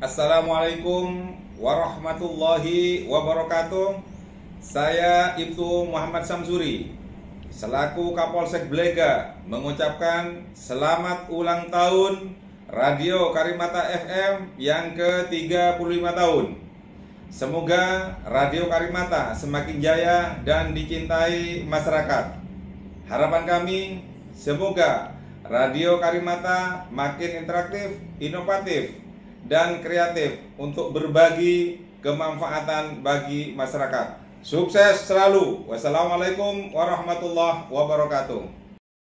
Assalamualaikum warahmatullahi wabarakatuh. Saya Ibtu Muhammad Samsuri selaku Kapolsek Blega mengucapkan selamat ulang tahun Radio Karimata FM yang ke-35 tahun. Semoga Radio Karimata semakin jaya dan dicintai masyarakat. Harapan kami, semoga Radio Karimata makin interaktif, inovatif, dan kreatif untuk berbagi kemanfaatan bagi masyarakat. Sukses selalu. Wassalamualaikum warahmatullahi wabarakatuh.